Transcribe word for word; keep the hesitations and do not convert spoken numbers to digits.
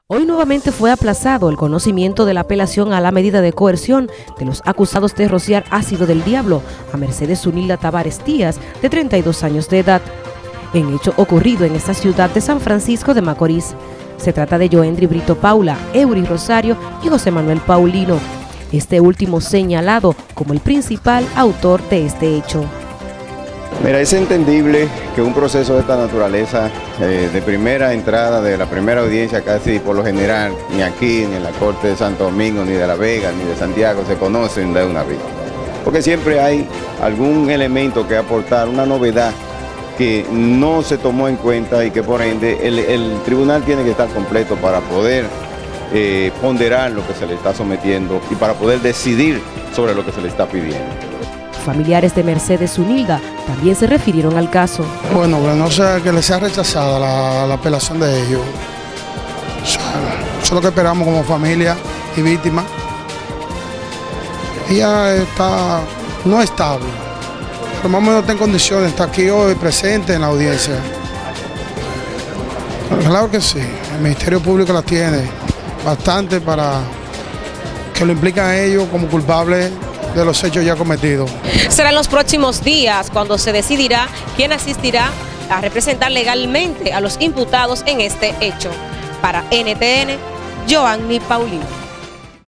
Hoy nuevamente fue aplazado el conocimiento de la apelación a la medida de coerción de los acusados de rociar ácido del diablo a Mercedes Zunilda Tavares Díaz, de treinta y dos años de edad, en hecho ocurrido en esta ciudad de San Francisco de Macorís. Se trata de Joendry Brito Paula, Eury Rosario y José Manuel Paulino, este último señalado como el principal autor de este hecho. Mira, es entendible que un proceso de esta naturaleza, eh, de primera entrada, de la primera audiencia casi por lo general, ni aquí, ni en la Corte de Santo Domingo, ni de La Vega, ni de Santiago, se conocen de una vez. Porque siempre hay algún elemento que aportar, una novedad que no se tomó en cuenta y que por ende el, el tribunal tiene que estar completo para poder eh, ponderar lo que se le está sometiendo y para poder decidir sobre lo que se le está pidiendo. Familiares de Mercedes Zunilda también se refirieron al caso. Bueno, que no sea que les sea rechazada la, la apelación de ellos. O sea, eso es lo que esperamos como familia y víctima. Ella está no estable, pero más o menos está en condiciones, está aquí hoy presente en la audiencia. Claro que sí, el Ministerio Público la tiene bastante para que lo implican a ellos como culpables de los hechos ya cometidos. Serán los próximos días cuando se decidirá quién asistirá a representar legalmente a los imputados en este hecho. Para N T N, Joanny Paulino.